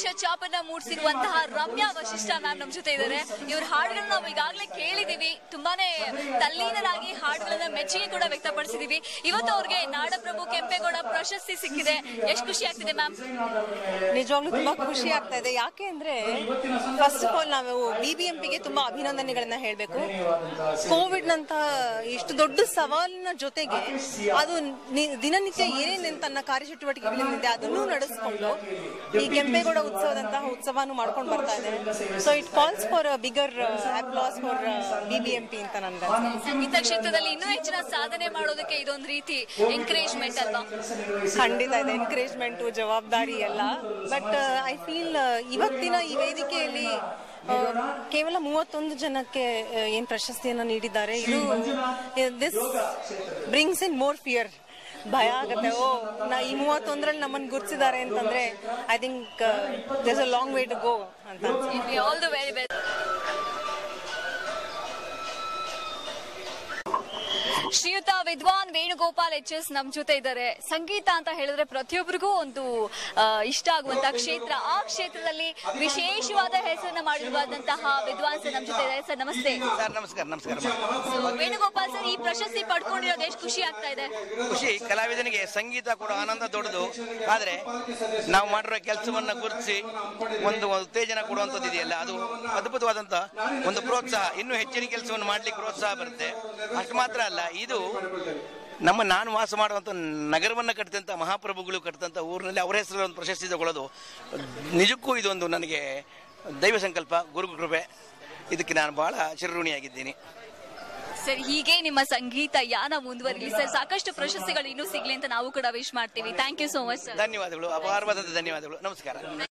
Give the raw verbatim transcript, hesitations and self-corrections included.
ಛಾಪನ್ನ ಮೂಡಿಸಿರುವಂತಹ ರಮ್ಯಾ ವಶಿಷ್ಠ ಮ್ಯಾಮ್ ನಮ್ಮ ಜೊತೆ ಇದ್ದಾರೆ. ಇವ್ರ ಹಾಡುಗಳನ್ನ ನಾವು ಈಗಾಗಲೇ ಕೇಳಿದೀವಿ, ತುಂಬಾನೇ ತಲ್ಲೀನರಾಗಿ ಹಾಡುಗಳನ್ನ ಮೆಚ್ಚುಗೆ ಕೂಡ ವ್ಯಕ್ತಪಡಿಸಿದೀವಿ. ಇವತ್ತು ಅವ್ರಿಗೆ ನಾಡಪ್ರಭು ಕೆಂಪೇಗೌಡ ಪ್ರಶಸ್ತಿ ಸಿಕ್ಕಿದೆ, ಎಷ್ಟು ಖುಷಿ ಆಗ್ತಿದೆ ಮ್ಯಾಮ್? ನಿಜವಾಗ್ಲೂ ತುಂಬಾ ಖುಷಿ ಆಗ್ತಾ ಇದೆ. ಯಾಕೆ ಅಂದ್ರೆ ಫಸ್ಟ್ ಆಫ್ ಆಲ್ ನಾವು ಬಿಬಿಎಂಪಿಗೆ ತುಂಬಾ ಅಭಿನಂದನೆಗಳನ್ನ ಹೇಳ್ಬೇಕು. ಕೋವಿಡ್ ನಂತ ಇಷ್ಟು ದೊಡ್ಡ ಸವಾಲಿನ ಜೊತೆಗೆ ಅದು ದಿನನಿತ್ಯ ಏನೇನು ತನ್ನ ಕಾರ್ಯಚಟುವಟಿಕೆಗಳಿಂದ ಅದನ್ನೂ ನಡೆಸ್ಕೊಂಡು ಈ ಕೆಂಪೇಗೌಡ ಉತ್ಸವದಂತಹ ಉತ್ಸವನು ಮಾಡ್ಕೊಂಡು ಬರ್ತಾ ಇದೆ. So it calls for bigger applause for BBMP ಅಂತ ನನ್ಗೆ. ಸಂಗೀತ ಕ್ಷೇತ್ರದಲ್ಲಿ ಇನ್ನೂ ಹೆಚ್ಚಿನ ಸಾಧನೆ ಮಾಡೋದಕ್ಕೆ ಇದೊಂದು ರೀತಿ ಎನ್ಕರೇಜ್ಮೆಂಟ್ ಅಲ್ವಾ? ಖಂಡಿತ ಇದೆ, ಎನ್ಕರೇಜ್ಮೆಂಟ್, ಜವಾಬ್ದಾರಿ ಎಲ್ಲ. ಬಟ್ ಐ ಫೀಲ್ ಇವತ್ತಿನ ಈ ವೇದಿಕೆಯಲ್ಲಿ ಕೇವಲ ಮೂವತ್ತೊಂದು ಜನಕ್ಕೆ ಏನ್ ಪ್ರಶಸ್ತಿಯನ್ನ ನೀಡಿದ್ದಾರೆ, ಇದು this brings in more fear. ಭಯ ಆಗತ್ತೆ, ಓ ನಾ ಈ ಮೂವತ್ತೊಂದರಲ್ಲಿ ನಮ್ಮನ್ನು ಗುರುತಿಸಿದ್ದಾರೆ ಅಂತಂದ್ರೆ I think there's a long way to go ಅಂತ. All the very best. ಶ್ರೀಯುತ ವಿದ್ವಾನ್ ವೇಣುಗೋಪಾಲ್ ಎಚ್ ಎಸ್ ನಮ್ ಜೊತೆ ಇದ್ದಾರೆ. ಸಂಗೀತ ಅಂತ ಹೇಳಿದ್ರೆ ಪ್ರತಿಯೊಬ್ಬರಿಗೂ ಒಂದು ಇಷ್ಟ ಆಗುವಂತ ಕ್ಷೇತ್ರ. ಆ ಕ್ಷೇತ್ರದಲ್ಲಿ ವಿಶೇಷವಾದ ಹೆಸರನ್ನ ಮಾಡಿರುವಂತಹ ವಿದ್ವಾನ್ ಸರ್ ನಮ್ ಜೊತೆ ಇದ್ದಾರೆ. ಸರ್ ನಮಸ್ತೆ. ಸರ್ ನಮಸ್ಕಾರ. ನಮಸ್ಕಾರ ವೇಣುಗೋಪಾಲ್ ಸರ್, ಈ ಪ್ರಶಸ್ತಿ ಪಡ್ಕೊಂಡಿರೋದು ಎಷ್ಟು ಖುಷಿ ಆಗ್ತಾ ಇದೆ? ಖುಷಿ. ಕಲಾವಿದನಿಗೆ ಸಂಗೀತ ಕೂಡ ಆನಂದ ದೊಡ್ಡದು, ಆದ್ರೆ ನಾವು ಮಾಡಿರೋ ಕೆಲಸವನ್ನ ಗುರುತಿಸಿ ಒಂದು ಉತ್ತೇಜನ ಕೊಡುವಂಥದ್ದು ಇದೆಯಲ್ಲ, ಅದು ಅದ್ಭುತವಾದಂತ ಒಂದು ಪ್ರೋತ್ಸಾಹ. ಇನ್ನೂ ಹೆಚ್ಚಿನ ಕೆಲಸವನ್ನು ಮಾಡ್ಲಿಕ್ಕೆ ಪ್ರೋತ್ಸಾಹ ಬರುತ್ತೆ. ಅಷ್ಟು ಮಾತ್ರ ಅಲ್ಲ, ಇದು ನಮ್ಮ ನಾನು ವಾಸ ಮಾಡುವಂಥ ನಗರವನ್ನು ಕಟ್ಟಿದಂಥ ಮಹಾಪ್ರಭುಗಳು ಕಟ್ಟಿದಂಥ ಊರಿನಲ್ಲಿ ಅವರ ಹೆಸರಲ್ಲಿ ಒಂದು ಪ್ರಶಸ್ತಿ ತಗೊಳ್ಳೋದು ನಿಜಕ್ಕೂ ಇದೊಂದು ನನಗೆ ದೈವ ಸಂಕಲ್ಪ, ಗುರು ಕೃಪೆ. ಇದಕ್ಕೆ ನಾನು ಬಹಳ ಚಿರಋಣಿಯಾಗಿದ್ದೀನಿ. ಸರ್, ಹೀಗೆ ನಿಮ್ಮ ಸಂಗೀತ ಯಾನ ಮುಂದುವರಿಲಿ ಸರ್, ಸಾಕಷ್ಟು ಪ್ರಶಸ್ತಿಗಳು ಇನ್ನೂ ಸಿಗ್ಲಿ ಅಂತ ನಾವು ಕೂಡ ವಿಶ್ ಮಾಡ್ತೀವಿ. Thank you so much sir. ಧನ್ಯವಾದಗಳು, ಅಪಾರವಾದಂಥ ಧನ್ಯವಾದಗಳು. ನಮಸ್ಕಾರ.